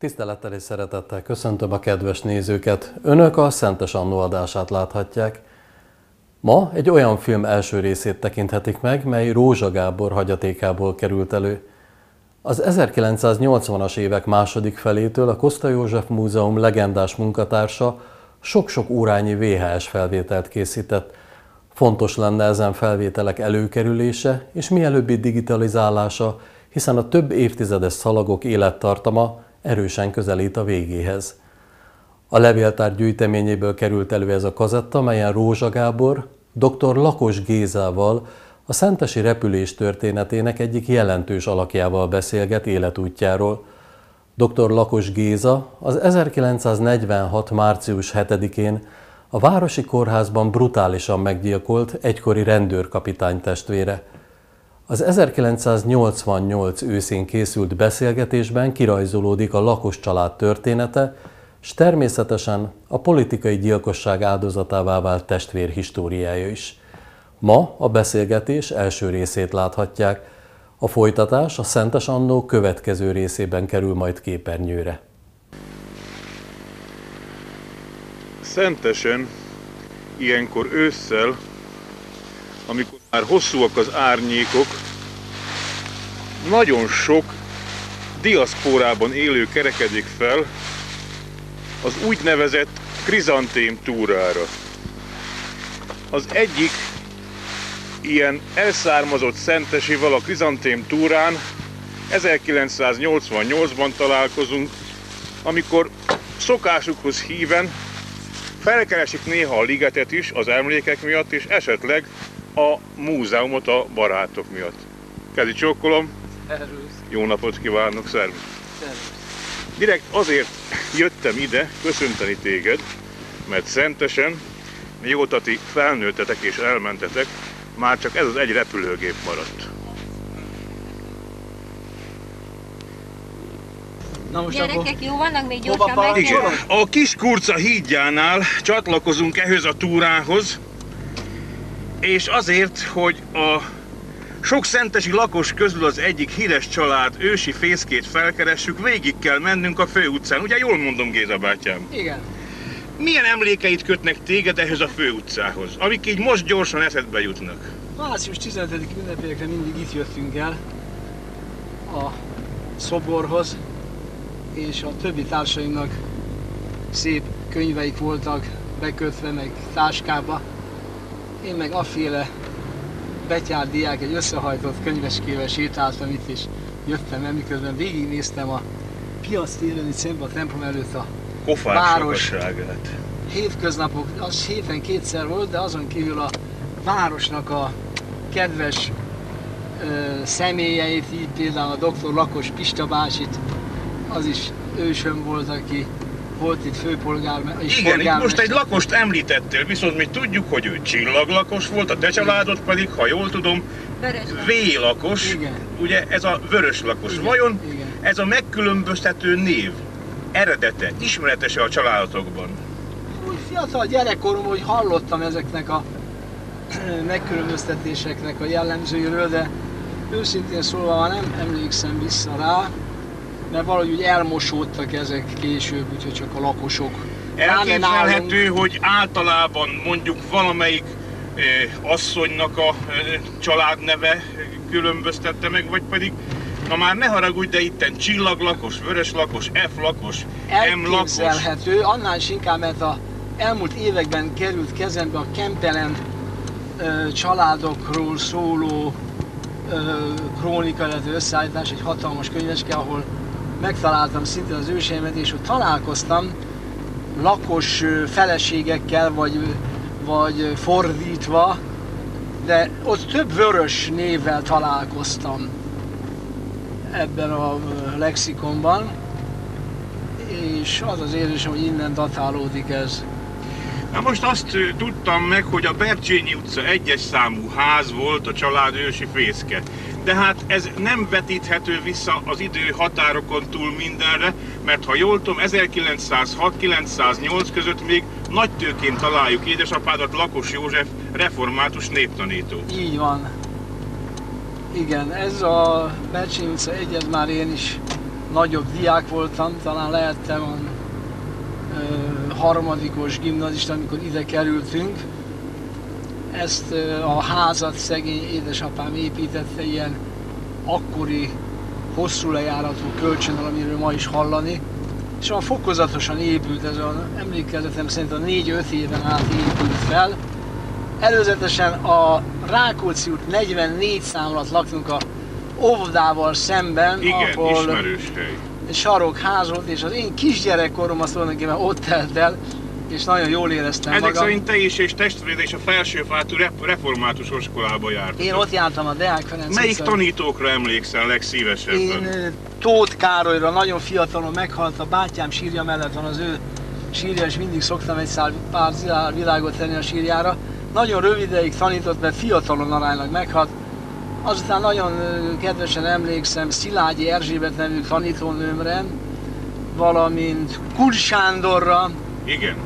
Tisztelettel és szeretettel köszöntöm a kedves nézőket. Önök a Szentes Annó adását láthatják. Ma egy olyan film első részét tekinthetik meg, mely Rózsa Gábor hagyatékából került elő. Az 1980-as évek második felétől a Koszta József Múzeum legendás munkatársa sok-sok órányi VHS felvételt készített. Fontos lenne ezen felvételek előkerülése és mielőbbi digitalizálása, hiszen a több évtizedes szalagok élettartama erősen közelít a végéhez. A levéltár gyűjteményéből került elő ez a kazetta, melyen Rózsa Gábor dr. Lakos Gézával, a szentesi repülés történetének egyik jelentős alakjával beszélget életútjáról. Dr. Lakos Géza az 1946. március 7-én a Városi Kórházban brutálisan meggyilkolt egykori rendőrkapitány testvére. Az 1988 őszén készült beszélgetésben kirajzolódik a Lakos család története, s természetesen a politikai gyilkosság áldozatává vált testvér históriája is. Ma a beszélgetés első részét láthatják, a folytatás a Szentes Annó következő részében kerül majd képernyőre. Szentesen, ilyenkor ősszel, amikor már hosszúak az árnyékok, nagyon sok diaszpórában élő kerekedik fel az úgynevezett krizantém túrára. Az egyik ilyen elszármazott szentesival a krizantém túrán 1988-ban találkozunk, amikor szokásukhoz híven felkeresik néha a ligetet is az emlékek miatt, és esetleg a múzeumot a barátok miatt. Kezi csókolom, jó napot kívánok, szervusz! Direkt azért jöttem ide köszönteni téged, mert Szentesen, mióta ti felnőttetek és elmentetek, már csak ez az egy repülőgép maradt. Na most gyerekek, jó vannak, még gyorsan Igen, megjön? a Kiskurca hídjánál csatlakozunk ehhez a túrához, és azért, hogy a sok szentesi lakos közül az egyik híres család ősi fészkét felkeressük, végig kell mennünk a főutcán. Ugye jól mondom, Géza bátyám? Igen. Milyen emlékeit kötnek téged ehhez a főutcához, amik így most gyorsan eszedbe jutnak? Március 15. ünnepélyekre mindig itt jöttünk el a szoborhoz, és a többi társaimnak szép könyveik voltak bekötve, meg táskába. Én meg aféle betyár diák egy összehajtott könyveskével sétáltam itt, és jöttem el, miközben végignéztem a Piac téren, itt szemben a templom előtt a város hétköznapok, az héten kétszer volt, de azon kívül a városnak a kedves személyeit, így például a dr. Lakos Pista bácsit, az is ősöm volt, aki volt itt főpolgármester és igen, itt most egy polgármester. lakost említettél, viszont mi tudjuk, hogy ő csillaglakos volt, a te családod pedig, ha jól tudom, V-lakos, Igen. ugye ez a vörös lakos. Igen, Vajon igen. ez a megkülönböztető név eredete, ismeretes-e a családotokban? Úgy fiatal gyerekkorom, hogy hallottam ezeknek a megkülönböztetéseknek a jellemzőiről, de őszintén szólva már nem emlékszem vissza rá, mert valahogy úgy elmosódtak ezek később, úgyhogy csak a lakosok. Elképzelhető, hogy általában mondjuk valamelyik asszonynak a családneve különböztette meg, vagy pedig, na már ne haragudj, de itten csillaglakos, vöröslakos, F-lakos, M-lakos. Elképzelhető, annál is inkább, mert a elmúlt években került kezembe a Kempelen családokról szóló krónika, illetve összeállítás, egy hatalmas könyveske, ahol megtaláltam szinte az őseimet, és ott találkoztam lakos feleségekkel, vagy fordítva, de ott több vörös névvel találkoztam ebben a lexikonban, és az az érzésem, hogy innen datálódik ez. Na most azt tudtam meg, hogy a Bercsényi utca 1-es számú ház volt a család ősi fészke. De hát ez nem vetíthető vissza az idő határokon túl mindenre, mert ha jól tudom, 1906-1908 között még nagytőként találjuk édesapádat, Lakos József, református néptanító. Így van. Igen, ez a Bercsényi utca 1, ez már én is nagyobb diák voltam, talán lehettem a harmadikos gimnazista, amikor ide kerültünk. Ezt a házat szegény édesapám építette ilyen akkori hosszú lejáratú kölcsönnel, amiről ma is hallani. És olyan fokozatosan épült, ez az emlékezetem szerint a 4-5 éven át épült fel. Előzetesen a Rákóczi út 44 szám alatt laktunk a óvodával szemben, Igen, ahol ismerős hely. egy sarokház volt, és az én kisgyerekkorom az tulajdonképpen ott telt el, és nagyon jól éreztem Ezek magam. szerint te is és testvéred és a felsőfátú református iskolába jártatok. Én ott jártam a Deák Ferenc Melyik utcán. tanítókra emlékszel legszívesebben? Én Tóth Károlyra nagyon fiatalon meghalt, a bátyám sírja mellett van az ő sírja, és mindig szoktam egy pár világot tenni a sírjára. Nagyon rövid ideig tanított, mert fiatalon aránylag meghalt. Azután nagyon kedvesen emlékszem Szilágyi Erzsébet nevű tanítónőmre, valamint Kun Sándorra, Igen.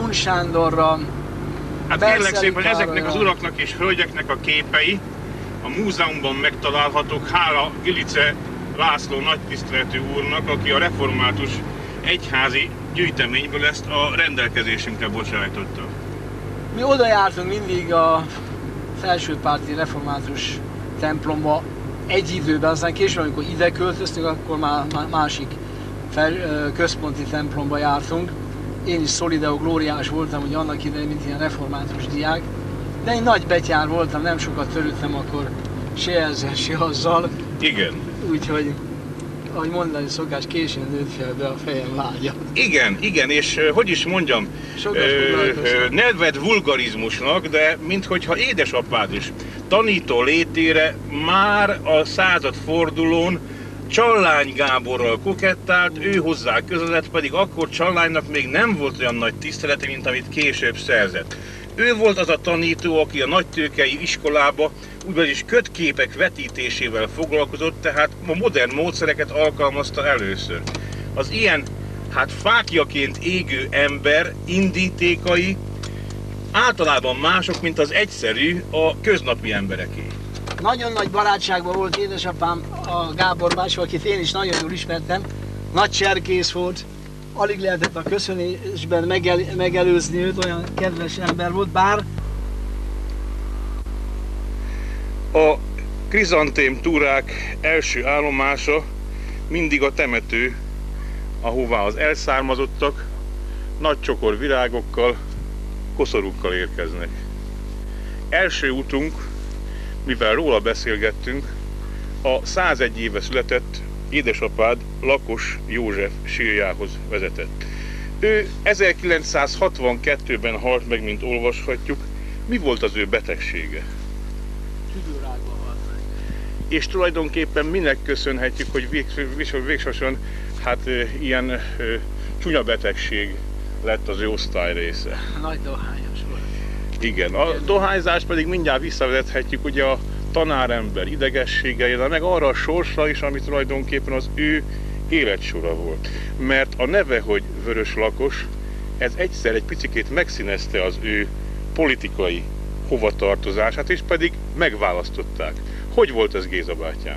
Hát kérlek Berszeli szépen, ezeknek az Károlyra. uraknak és hölgyeknek a képei a múzeumban megtalálhatók, hála Gilice László nagytiszteletű úrnak, aki a református egyházi gyűjteményből ezt a rendelkezésünkre bocsájtotta. Mi oda jártunk mindig a felsőpárti református templomba egy időben, aztán később, amikor ide költöztünk, akkor már másik központi templomba jártunk. Én is Solideo glóriás voltam, ugye annak idején, mint ilyen református diák, de én nagy betyár voltam, nem sokat törődtem akkor se ezzel, se azzal, Igen. úgyhogy, ahogy mondani szokás, későn nőtt fel be a fejem lágya. Igen, és hogy is mondjam, Sokat foglalkoztam. neved vulgarizmusnak, de minthogyha édesapád is tanító létére már a századfordulón Csallány Gáborral kokettált, ő hozzá közeledett, pedig akkor Csallánynak még nem volt olyan nagy tisztelete, mint amit később szerzett. Ő volt az a tanító, aki a nagytőkei iskolába úgyis kötképek vetítésével foglalkozott, tehát a modern módszereket alkalmazta először. Az ilyen, fáklyaként égő ember indítékai általában mások, mint az egyszerű, a köznapi embereké. Nagyon nagy barátságban volt édesapám a Gábor bácsi, akit én is nagyon jól ismertem. Nagy cserkész volt, alig lehetett a köszönésben megelőzni őt, olyan kedves ember volt, bár A krizantém túrák első állomása mindig a temető, ahová az elszármazottak nagy csokor virágokkal, koszorúkkal érkeznek. Első útunk, mivel róla beszélgettünk, a 101 éve született édesapád Lakos József sírjához vezetett. Ő 1962-ben halt meg, mint olvashatjuk. Mi volt az ő betegsége? tüdőrákban halt meg. És tulajdonképpen minek köszönhetjük, hogy végsősorban ilyen csúnya betegség lett az ő osztály része. Nagy dohányos volt. Igen, a dohányzást pedig mindjárt visszavezethetjük ugye a tanárember idegességeire, meg arra a sorsra is, ami tulajdonképpen az ő életsora volt. Mert a neve, hogy Vörös Lakos, ez egyszer egy picikét megszínezte az ő politikai hovatartozását, és pedig megválasztották. Hogy volt ez, Géza bátyám?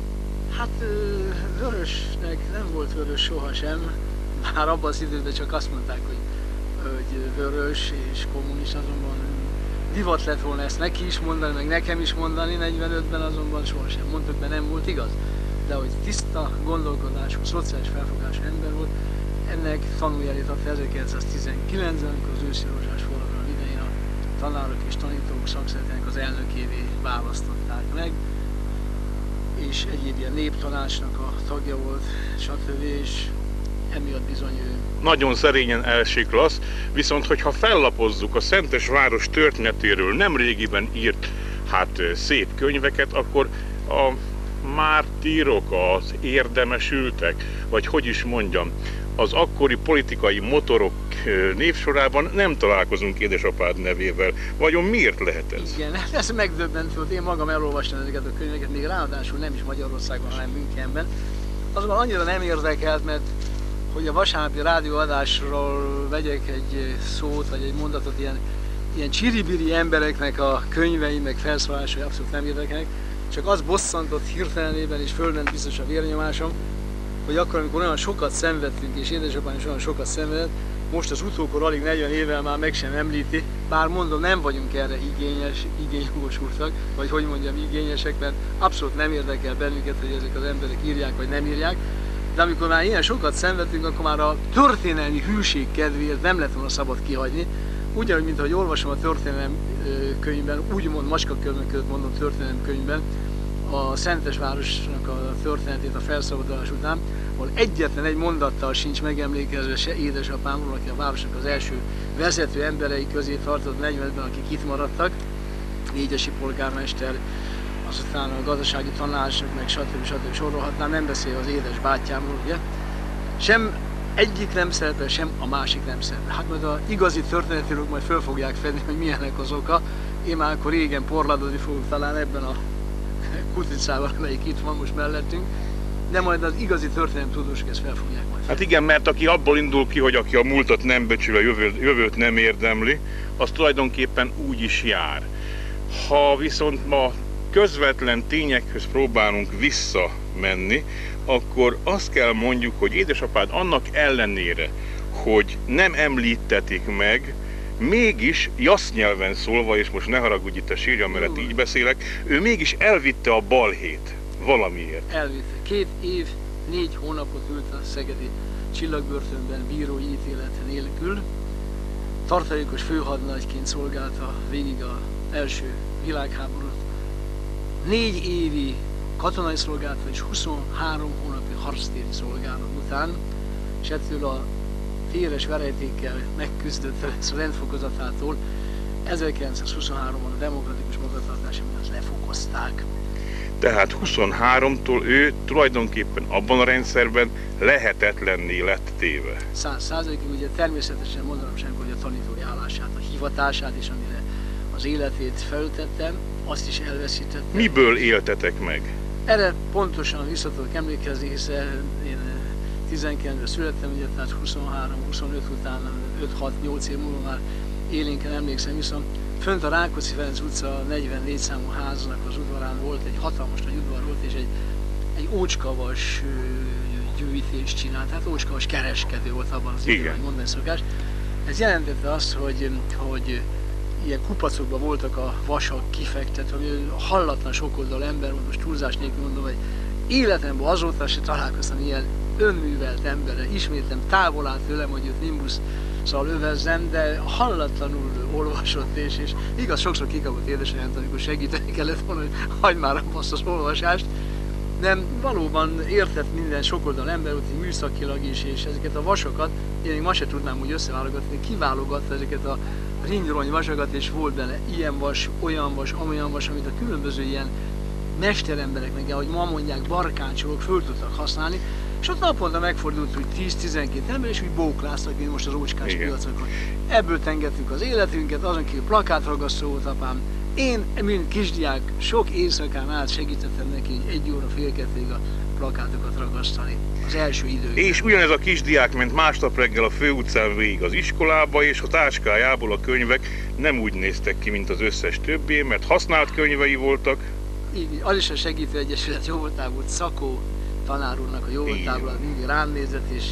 Vörösnek nem volt vörös sohasem, már abban az időben csak azt mondták, hogy vörös és kommunista, azonban divat lett volna ezt neki is mondani, meg nekem is mondani, 45-ben azonban sohasem mondtuk, mert nem volt igaz. De hogy tiszta gondolkodású, szociális felfogású ember volt, ennek tanújelét adta 1919-ben, amikor az őszi rózsás forradalom idején a tanárok és tanítók szakszervezetének az elnökévé választották meg, és egyéb ilyen néptanácsnak a tagja volt, stb. És emiatt bizony ő Nagyon szerényen elsiklasz, viszont hogyha fellapozzuk a Szentesváros történetéről nemrégiben írt szép könyveket, akkor a mártírok, az érdemesültek, vagy hogy is mondjam, az akkori politikai motorok névsorában nem találkozunk édesapád nevével. Vajon miért lehet ez? Igen, ez megdöbbentő volt. Én magam elolvastam ezeket a könyveket, még ráadásul nem is Magyarországon, hanem Münchenben. Azonban annyira nem érdekelt, mert hogy a vasárnapi rádióadásról vegyek egy szót, vagy egy mondatot, ilyen csiribiri embereknek a könyvei, meg felszólásai abszolút nem érdekelnek. Csak az bosszantott hirtelenében, és fölment biztos a vérnyomásom, hogy akkor, amikor olyan sokat szenvedtünk, és édesapám is olyan sokat szenvedett, most az utókor alig 40 évvel már meg sem említi, bár mondom, nem vagyunk erre igényjogosultak, vagy hogy mondjam, igényesek, mert abszolút nem érdekel bennünket, hogy ezek az emberek írják, vagy nem írják, de amikor már ilyen sokat szenvedtünk, akkor már a történelmi hűség kedvéért nem lett volna szabad kihagyni, ugyanúgy, mint ahogy olvasom a történelem könyvben, úgymond macskakörmök között mondom történelem könyvben, a Szentesvárosnak a történetét a felszabadulás után, ahol egyetlen egy mondattal sincs megemlékezve se édesapámról, aki a városnak az első vezető emberei közé tartott 40-ben, akik itt maradtak, Égyesi polgármester, azután a gazdasági tanácsnak, meg stb. Sorolhatnám, nem beszél az édes bátyámról, ugye? Sem egyik nem szerepel, sem a másik nem szerepel. Hát majd az igazi történetűrök majd föl fogják fedni, hogy milyenek az oka. Én már akkor régen porladozni fogok talán ebben a kutricával, amelyik itt van most mellettünk, de majd az igazi történelem tudósok ezt fel fogják majd. Hát igen, mert aki abból indul ki, hogy aki a múltat nem becsül, a jövőt nem érdemli, az tulajdonképpen úgy is jár. Ha viszont ma közvetlen tényekhez próbálunk visszamenni, akkor azt kell mondjuk, hogy édesapád annak ellenére, hogy nem említetik meg, mégis jassznyelven szólva, és most ne haragudj, itt a sírja mellett így beszélek, ő mégis elvitte a balhét valamiért. Elvitte. 2 év, 4 hónapot ült a szegedi csillagbörtönben bírói ítélet nélkül. Tartalékos főhadnagyként szolgálta végig az első világháborút. 4 évi katonai szolgálat és 23 hónapi harctéri szolgálat után, és ettől a téres verejtékkel megküzdött a rendfokozatától 1923-ban a demokratikus magatartása miatt lefokozták. Tehát 23-tól ő tulajdonképpen abban a rendszerben lehetetlenné lett téve. 100%-ig ugye természetesen mondanom sem, hogy a tanítói állását, a hivatását és amire az életét feltettem, azt is elveszítette. Miből éltetek meg? Erre pontosan vissza tudok emlékezni, hiszen én 19-ben születtem, ugye, tehát 23-25 után 5-6-8 év múlva már élénken emlékszem vissza. Fönt a Rákóczi Ferenc utca 44 számú háznak az udvarán volt, egy hatalmas nagy udvar volt, és egy ócskavas gyűjtést csinált, tehát ócskavas kereskedő volt abban az időben, mondani szokás. Ez jelentette azt, hogy ilyen kupacokban voltak a vasak kifektetve, hogy hallatlan sokoldal ember, most túlzás nélkül mondom, hogy életemben azóta se találkoztam ilyen önművelt emberre. Ismétlem, távol áll tőlem, hogy őt nimbusszal övezzem, de hallatlanul olvasott, és igaz, sokszor kikapott édesanyámtól, amikor segíteni kellett volna, hogy hagyd már azt az olvasást. De valóban értett minden sokoldal ember, ott műszakilag is, és ezeket a vasokat, én még ma se tudnám úgy összeválogatni, kiválogatta ezeket a ringyrongy vasakat, és volt benne ilyen vas, olyan vas, amolyan vas, amit a különböző ilyen mesteremberek, meg ahogy ma mondják, barkácsolók föl tudtak használni, és ott naponta megfordult, hogy 10-12 ember, és úgy bókláztak, mint most az ócskás piacokon. Ebből tengettük az életünket, azon kívül plakátragasztó volt apám. Én, mint kisdiák, sok éjszakán át segítettem neki, hogy 1 óra fél 2-ig a plakátokat ragasztani az első időben. És ugyanez a kisdiák ment másnap reggel a főutcán végig az iskolába, és a táskájából a könyvek nem úgy néztek ki, mint az összes többé, mert használt könyvei voltak. Így, az is a Segítő Egyesület jóvoltából, Szakó tanár úrnak a jóvoltából mindig rám nézett, és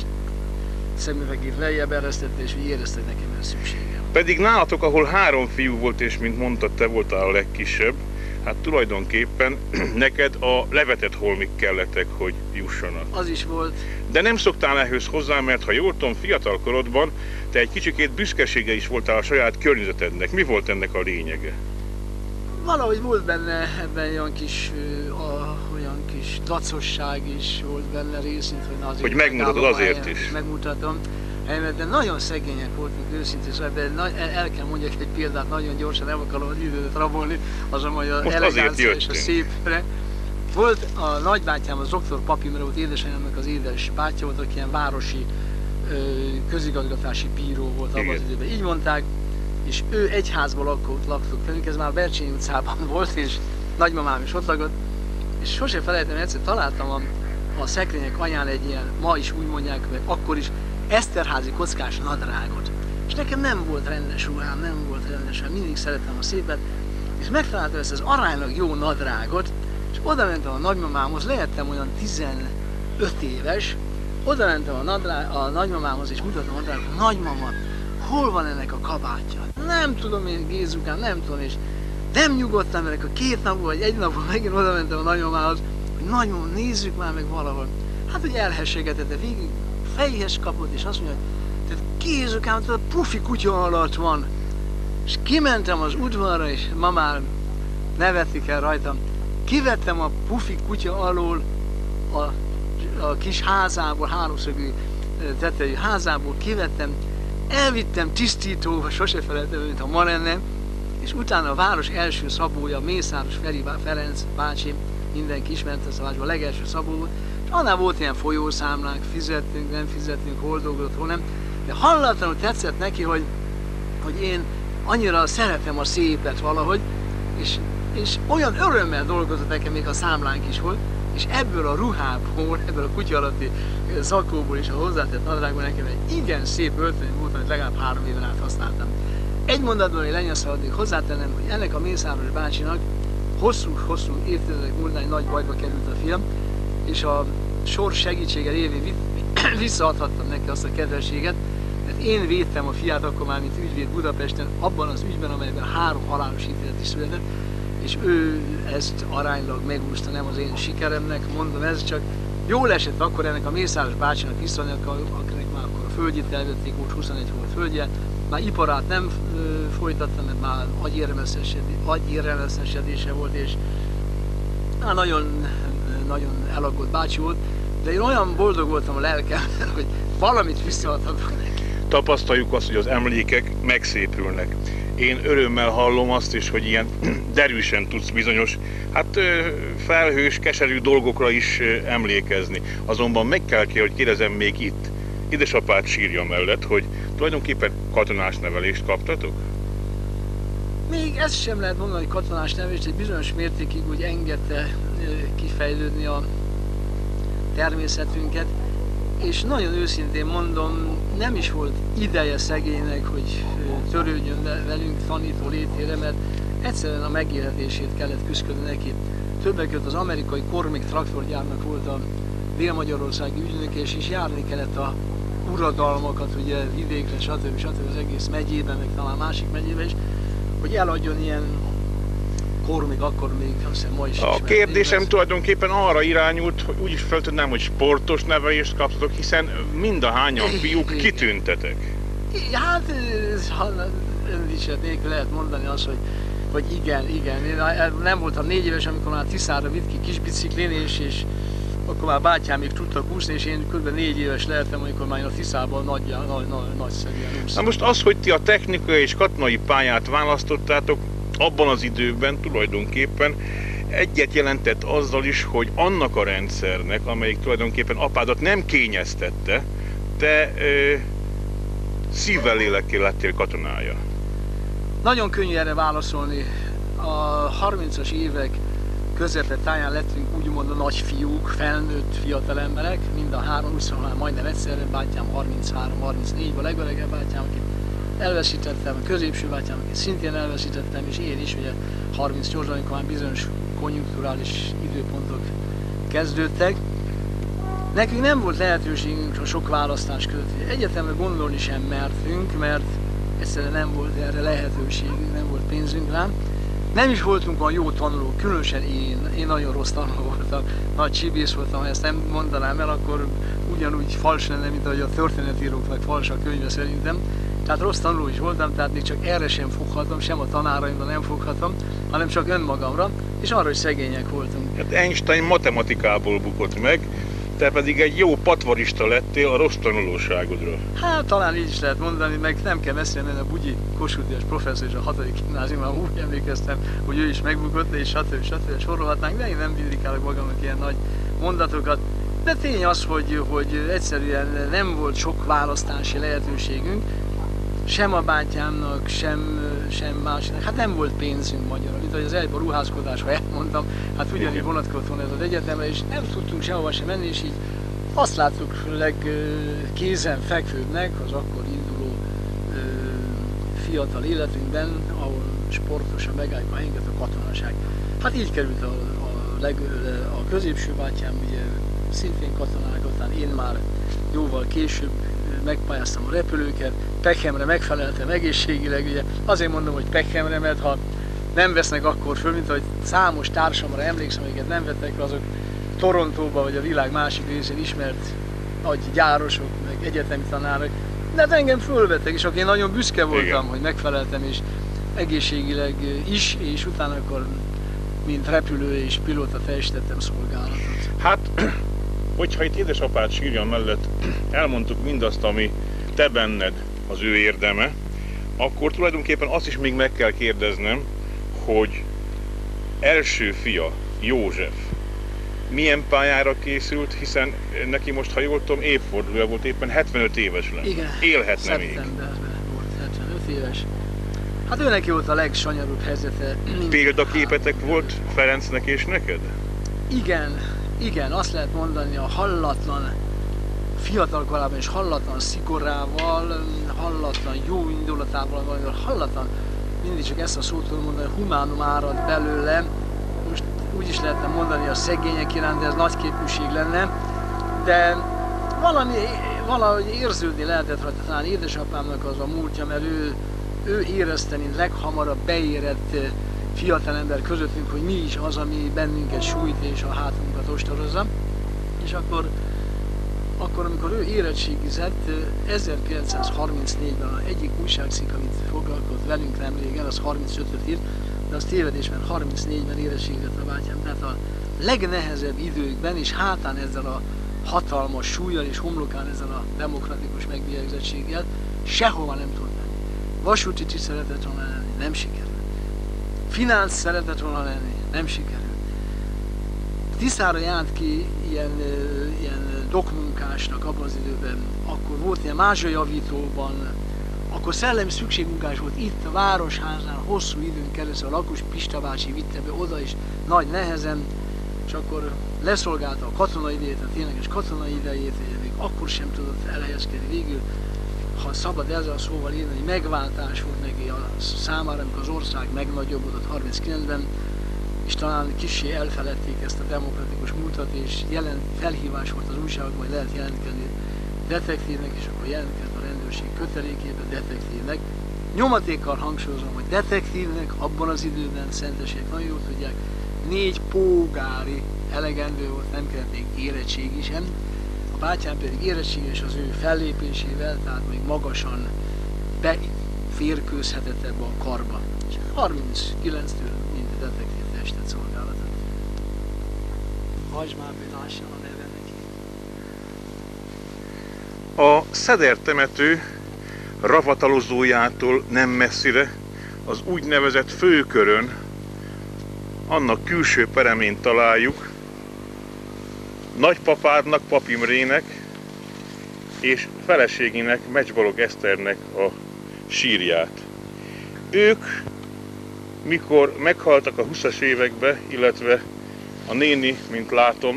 szemüvegét lejjebb eresztette, és úgy érezte, hogy nekem erre szükségem. Pedig nálatok, ahol 3 fiú volt, és mint mondtad, te voltál a legkisebb, hát tulajdonképpen neked a levetett holmig kellettek, hogy jussanak. Az is volt. De nem szoktál ehhez hozzá, mert ha jól tudom, fiatal korodban te egy kicsikét büszkesége is voltál a saját környezetednek. Mi volt ennek a lényege? Valahogy volt benne ebben olyan kis dacosság is volt benne részint, hogy megmutatod azért is. Megmutatom. De nagyon szegények voltunk őszintén, szóval el kell mondjak egy példát, nagyon gyorsan, nem akarom az időt rabolni, az a elegáncia és a szépre. Volt a nagybátyám, az dr. Papi, mert volt édesanyámnak az édes bátyja volt, aki ilyen városi közigazgatási bíró volt abban az időben. Így mondták, és ő egy házban laktuk velünk, ez már Bercsényi utcában volt, és nagymamám is ott lakott, és sose felejtem, egyszer találtam a szekrények alján egy ilyen, ma is úgy mondják, vagy akkor is, Eszterházi kockás nadrágot. És nekem nem volt rendes ruhám, mindig szerettem a szépet, és megtaláltam ezt az aránylag jó nadrágot, és oda mentem a nagymamámhoz, lehettem olyan 15 5 éves, oda mentem a nagymamámhoz, és mutatom a nadrágot, nagymama, hol van ennek a kabátja? Nem tudom én, Gézukám, nem tudom, és nem nyugodtam, mert a 2 napban vagy 1 napban megint oda mentem a nagymamához, hogy nagymama, nézzük már meg valahol. Hát, hogy elhessegetette, végig fejhez kapott, és azt mondja, hogy Gézukám, a pufi kutya alatt van. És kimentem az udvarra, és ma már nevetni kell rajtam. Kivettem a pufi kutya alól a kis házából, háromszögű tetejű házából, kivettem, elvittem tisztítóba, sose felejtem, mint ha ma lenne, és utána a város első szabója, Mészáros Ferenc bácsi, mindenki ismerte ezt a városban, a legelső szabó volt, és annál volt ilyen folyószámlánk, fizettünk, nem fizettünk, hol dolgozott, hol nem, de hallatlanul tetszett neki, hogy én annyira szeretem a szépet valahogy, és olyan örömmel dolgozott nekem, még a számlánk is volt, és ebből a ruhából, ebből a kutya alatti zakóból és a hozzátett nadrágból nekem egy igen szép öltöny volt, amit legalább 3 éven át használtam. Egy mondatban, hogy lenyaszadnék, hozzátenem, hogy ennek a Mészáros bácsinak hosszú évtizedek múltán egy nagy bajba került a film, és a sors segítsége révén visszaadhattam neki azt a kedvességet, mert én védtem a fiát akkor már, mint ügyvéd Budapesten, abban az ügyben, amelyben 3 halálos ítélet is született, és ő ezt aránylag megúszta, nem az én sikeremnek, mondom, ez csak jól esett akkor ennek a Mészáros bácsinak visszadni, akinek már akkor a földjét elvették, úgy 21 volt földje, már iparát nem folytattam, mert már agyérremeszesedése volt, és már nagyon elaggott bácsi volt, de én olyan boldog voltam a lelkemben, hogy valamit visszaadhatok neki. Tapasztaljuk azt, hogy az emlékek megszépülnek. Én örömmel hallom azt is, hogy ilyen derűsen tudsz bizonyos, felhős, keserű dolgokra is emlékezni. Azonban meg kell hogy kérdezem még itt, édesapád sírja mellett, hogy tulajdonképpen katonás nevelést kaptatok? Még ezt sem lehet mondani, hogy katonás nevelést, egy bizonyos mértékig úgy engedte kifejlődni a természetünket, és nagyon őszintén mondom, nem is volt ideje szegénynek, hogy törődjön velünk tanító létére, mert egyszerűen a megélhetését kellett küszködni neki. Többek között az amerikai Kormik traktorgyárnak volt a dél-magyarországi ügynök, és járni kellett a uradalmakat, ugye vidékre, stb. Az egész megyében, meg talán másik megyében is, hogy eladjon ilyen Kormik, akkor még azt hiszem ma is a kérdésem tulajdonképpen arra irányult, hogy úgy is feltudnám, hogy sportos nevelést kaptatok, hiszen mind a hányan fiúk kitűntetek. Hát, öndicset nélkül lehet mondani azt, hogy igen. Én nem voltam 4 éves, amikor már Tiszára vitt ki kisbiciklén, és akkor már bátyám még tudtak úszni, és én kb. 4 éves lehettem, amikor már én a Tiszában nagyszerűen úsztam. Na most az, hogy ti a technikai és katonai pályát választottátok, abban az időben tulajdonképpen egyet jelentett azzal is, hogy annak a rendszernek, amelyik tulajdonképpen apádat nem kényeztette, te szívvel, lélekkel lettél katonája. Nagyon könnyű erre válaszolni. A 30-as évek közepe táján lettünk úgymond a nagyfiúk, felnőtt fiatal emberek, mind a 3, már majdnem egyszerre, bátyám 33-34, a legöregebb bátyám, akit elveszítettem, a középső bátyám, akit szintén elveszítettem, és én is, ugye 38-ban, amikor már bizonyos konjunkturális időpontok kezdődtek. Nekünk nem volt lehetőségünk a sok választás között. Egyetemre gondolni sem mertünk, mert egyszerűen nem volt erre lehetőségünk, nem volt pénzünk rá. Nem is voltunk olyan jó tanulók, különösen én nagyon rossz tanuló voltam, nagy csibész voltam, ha ezt nem mondanám el, akkor ugyanúgy fals lenne, mint ahogy a történetíróknak fals a könyve szerintem. Tehát rossz tanuló is voltam, tehát még csak erre sem foghatom, sem a tanáraimra nem foghatom, hanem csak önmagamra, és arra, hogy szegények voltunk. Hát Einstein matematikából bukott meg, te pedig egy jó patvarista lettél a rossz tanulóságodra. Hát talán így is lehet mondani, meg nem kell messzire menni, a Bugyi Kossuth Díjas professzor és a 6. gimnáziumban úgy emlékeztem, hogy ő is megbukott, és stb. Sorolhatnánk, de én nem vindikálok magamnak ilyen nagy mondatokat. De tény az, hogy egyszerűen nem volt sok választási lehetőségünk, sem a bátyámnak, sem másnak. Hát nem volt pénzünk magyarul. Itt az előbb a ruházkodás, ha elmondtam, hát ugyanígy vonatkozott volna ez az egyetemre, és nem tudtunk sehova sem menni, és így azt láttuk legkézenfekvőbbnek az akkor induló fiatal életünkben, ahol sportosan megálljuk a helyünket, a katonaság. Hát így került a középső bátyám, ugye szintén katonák, után én már jóval később megpályáztam a repülőket, Pekhemre megfeleltem egészségileg, ugye azért mondom, hogy Pekhemre, mert ha nem vesznek akkor föl, mint ahogy számos társamra emlékszem, amiket nem vettek, azok Torontóba vagy a világ másik részén ismert nagy gyárosok, meg egyetemi tanárok, de hát engem fölvettek, és akkor én nagyon büszke voltam, igen, hogy megfeleltem, és egészségileg is, és utána akkor mint repülő és pilóta teljesítettem szolgálatot. Hát, hogyha itt édesapád sírja mellett elmondtuk mindazt, ami te benned az ő érdeme, akkor tulajdonképpen azt is még meg kell kérdeznem, hogy első fia, József, milyen pályára készült, hiszen neki most, ha jól tudom, évfordulója volt, éppen 75 éves lenne. Igen, élhetne még. Szeptemberben volt 75 éves. Hát ő neki volt a legsanyarúbb helyzete. Példaképetek volt Ferencnek és neked? Igen, azt lehet mondani, a hallatlan fiatal korában és hallatlan szigorával, hallatlan jó indulatával, hallatlan, mindig csak ezt a szót tudom mondani, humánum árad belőle. Most úgy is lehetne mondani a szegények iránt, de ez nagy képűség lenne, de valahogy érződni lehetett rajta, talán édesapámnak az a múltja, mert ő érezte, mint leghamarabb beérett fiatalember közöttünk, hogy mi is az, ami bennünket sújt és a hátunkat ostorozza. És akkor amikor ő érettségizett, 1934-ben egyik újságcikk, amit foglalkozott velünk nem régen, az 35-öt írt, de az tévedésben 34-ben érettségizett a bátyám. Tehát a legnehezebb időkben, és hátán ezzel a hatalmas súllyal és homlokán ezzel a demokratikus megbélyegzettséggel sehova nem tudott menni. Vasúti tiszt szeretett volna lenni, nem sikerült. Finánsz szeretett volna lenni, nem sikerült. Tiszára járt ki ilyen dokmunkásnak abban az időben, akkor volt ilyen mázsajavítóban, akkor szellemi szükségmunkás volt itt a Városházán, hosszú időn keresztül a Lakus Pista bácsi vitte be oda is nagy nehezen, és akkor leszolgálta a katonai idejét, a tényleges katonai idejét, még akkor sem tudott elhelyezkedni végül. Ha szabad ezzel a szóval írni, hogy megváltás volt neki a számára, amikor az ország megnagyobbodott 39-ben, és talán kissé elfeledték ezt a demokratikus múltat, és felhívás volt az újságokban, hogy lehet jelentkezni detektívnek, és akkor jelentkezett a rendőrség kötelékébe detektívnek. Nyomatékkal hangsúlyozom, hogy detektívnek abban az időben szentesek nagyon jól tudják, 4 pógári elegendő volt, nem kellett még érettségi sem. A bátyám pedig érettséges az ő fellépésével, tehát még magasan beférkőzhetett ebbe a karba. És 39-től mind detektív testet szolgálatot. Hagyj már, hogy lássam a neve neki. A Szeder temető ravatalozójától nem messzire, az úgynevezett főkörön, annak külső peremén találjuk nagypapádnak, Pap Imrének és feleségének, Mecsbalog Eszternek a sírját. Ők, mikor meghaltak a 20-as években, illetve a néni, mint látom,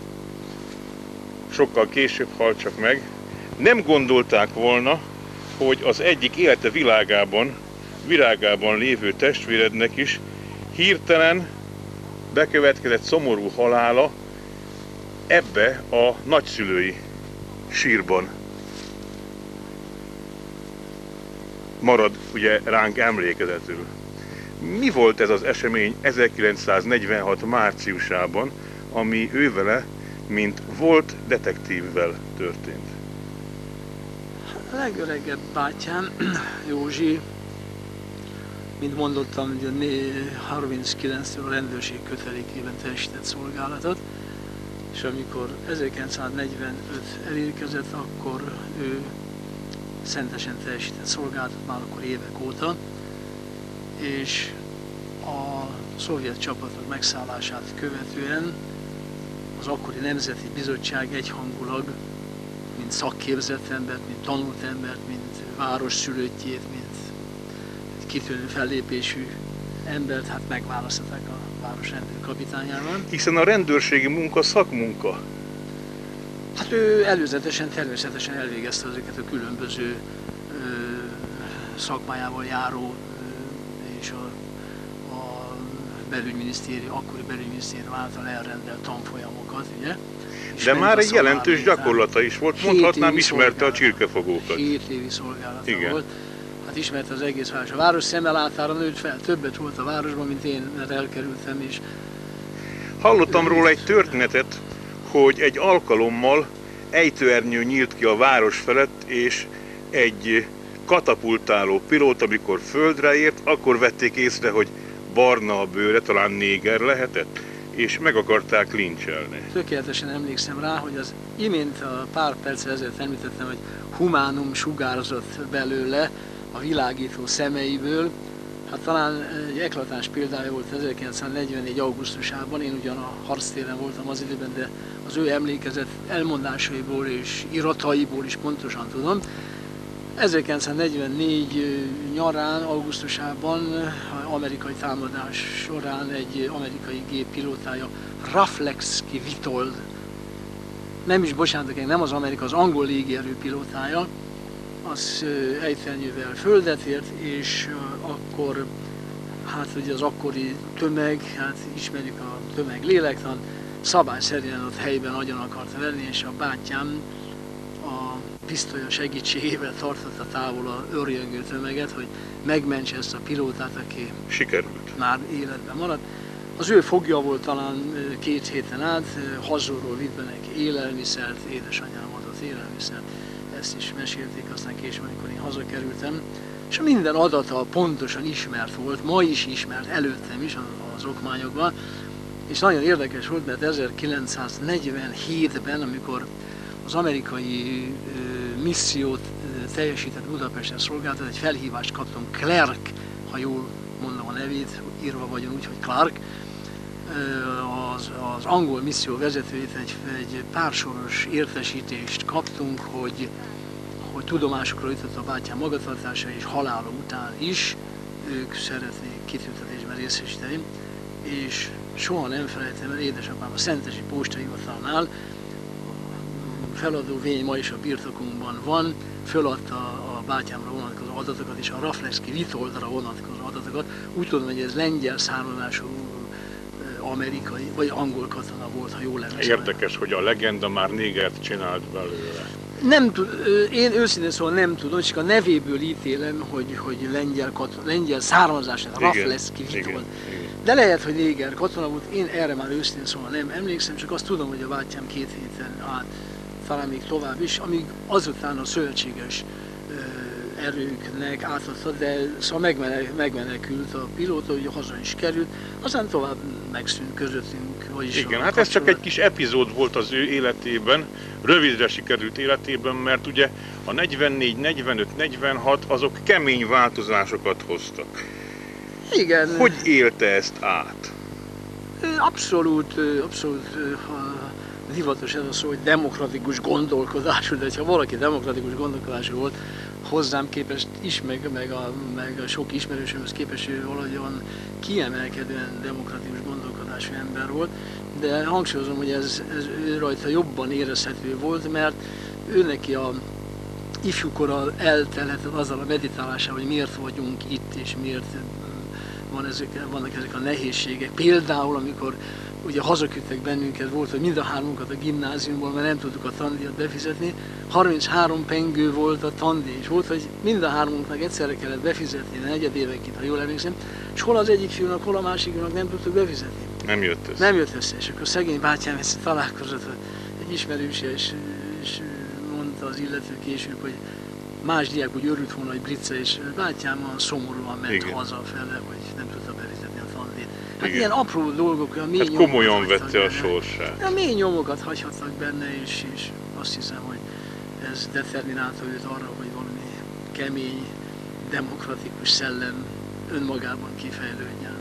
sokkal később halt csak meg, nem gondolták volna, hogy az egyik élete virágában lévő testvérednek is hirtelen bekövetkezett szomorú halála ebbe a nagyszülői sírban marad ugye ránk emlékezetül. Mi volt ez az esemény 1946. márciusában, ami ővele, mint volt detektívvel történt? A legöregebb bátyám, Józsi, mint mondottam, 39-től a rendőrség kötelékében teljesített szolgálatot, és amikor 1945 elérkezett, akkor ő szentesen teljesített szolgálatot, már akkor évek óta, és a szovjet csapatok megszállását követően az akkori Nemzeti Bizottság egyhangulag, mint szakképzett embert, mint tanult embert, mint város szülöttjét, mint kitűnő fellépésű embert, hát megválasztották a város rendőrkapitányával. Hiszen a rendőrségi munka szakmunka. Hát ő előzetesen, természetesen elvégezte ezeket a különböző szakmájával járó és a akkori belügyminisztérium által elrendelt tanfolyamokat, ugye? De már egy jelentős gyakorlata is volt, mondhatnám, ismerte a csirkefogókat. 7 évi szolgálata Igen. volt. Hát ismerte az egész város. A város szemelátára nőtt fel, többet volt a városban, mint én, mert elkerültem is. Hallottam róla egy történetet, hogy egy alkalommal ejtőernyő nyílt ki a város felett, és egy katapultáló pilóta, amikor földre ért, akkor vették észre, hogy barna a bőre, talán néger lehetett, és meg akarták lincselni. Tökéletesen emlékszem rá, hogy az imént a pár perccel ezelőtt említettem, hogy humánum sugárzott belőle a világító szemeiből. Hát talán egy eklatáns példája volt 1944. augusztusában, én ugyan a harctéren voltam az időben, de az ő emlékezett elmondásaiból és irataiból is pontosan tudom. 1944 nyarán, augusztusában amerikai támadás során egy amerikai gép pilótája, Rafalski Witold, nem az amerikai, az angol légierő pilótája, az ejtőernyővel földet ért, és akkor, hát ugye az akkori tömeg, hát ismerjük a tömeg lélektan, szabályszerűen ott helyben agyon akarta venni, és a bátyám a pisztolya segítségével tartotta távol a örjöngő tömeget, hogy megmentse ezt a pilótát, aki Sikerült. már életben maradt. Az ő fogja volt talán 2 héten át, hazulról vitt be neki élelmiszert, édesanyám adott élelmiszert, ezt is mesélték aztán később, amikor én hazakerültem. És minden adata pontosan ismert volt, ma is ismert, előttem is az okmányokban. És nagyon érdekes volt, mert 1947-ben, amikor az amerikai missziót teljesített Budapesten szolgáltat, egy felhívást kaptam, Clark, ha jól mondom a nevét, írva vagyon úgy, hogy Clark, az angol misszió vezetőjét egy pársoros értesítést kaptunk, hogy tudomásukra jutott a bátyám magatartása, és halála után is ők szeretnék kitüntetésben részesíteni, és soha nem felejtem el, édesapám a Szentesi Postahivatalnál, feladó vény ma is a birtokunkban van, föladta a bátyámra vonatkozó adatokat és a Rafalski Witoldra vonatkozó adatokat. Úgy tudom, hogy ez lengyel származású amerikai vagy angol katona volt, ha jól emlékszem. Érdekes, hogy a legenda már négert csinált belőle. Nem én őszintén szóval nem tudom, csak a nevéből ítélem, hogy lengyel származású, Rafalski Witold. De lehet, hogy néger katona volt, én erre már őszintén szóval nem emlékszem, csak azt tudom, hogy a bátyám 2 héten át, talán még tovább is, amíg azután a szövetséges erőknek átadta, de szóval megmenekült a pilóta, hogy haza is került, aztán tovább megszűnt közöttünk. Igen, hát ez csak egy kis epizód volt az ő életében, rövidre sikerült életében, mert ugye a 44, 45, 46 azok kemény változásokat hoztak. Igen. Hogy élte ezt át? Abszolút divatos ez a szó, hogy demokratikus gondolkodású, de ha valaki demokratikus gondolkodású volt, hozzám képest is, meg a sok ismerősömhöz képest ő valahogyan kiemelkedően demokratikus gondolkodású ember volt, de hangsúlyozom, hogy ez rajta jobban érezhető volt, mert ő neki a ifjúkora eltelhetett azzal a meditálásával, hogy miért vagyunk itt, és miért vannak ezek a nehézségek. Például, amikor ugye hazaküldtek bennünket, volt, hogy mind a hármunkat a gimnáziumból, mert nem tudtuk a tandíjat befizetni, 33 pengő volt a tandíj, és volt, hogy mind a hármunknak egyszerre kellett befizetni, negyedévenként, ha jól emlékszem, és hol az egyik fiúnak, hol a másiknak nem tudtuk befizetni. Nem jött össze. Nem jött össze, és akkor szegény bátyám ezt találkozott, egy ismerőse, és mondta az illető később, hogy más diák úgy örült volna, hogy Brice, és bátyám olyan szomorúan ment hazafele, hogy nem tudta befizetni a tandíjat. Hát ilyen apró dolgok, a mély hát komolyan vette a sorsát. A mély nyomokat hagyhatnak benne, és azt hiszem, hogy ez determinálta őt arra, hogy valami kemény, demokratikus szellem önmagában kifejlődjön.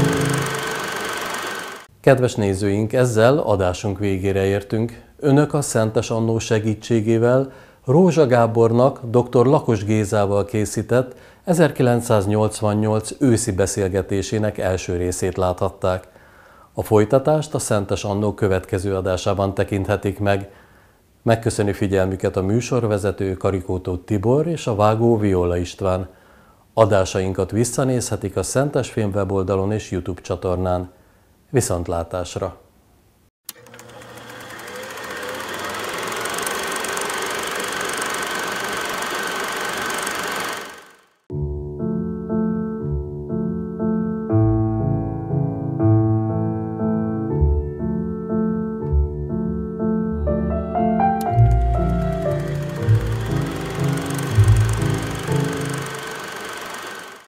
Kedves nézőink, ezzel adásunk végére értünk. Önök a Szentes Annó segítségével Rózsa Gábornak dr. Lakos Gézával készített 1988 őszi beszélgetésének első részét láthatták. A folytatást a Szentes Annó következő adásában tekinthetik meg. Megköszöni figyelmüket a műsorvezető Karikó Tóth Tibor és a vágó Viola István. Adásainkat visszanézhetik a Szentes Film weboldalon és YouTube csatornán. Viszontlátásra!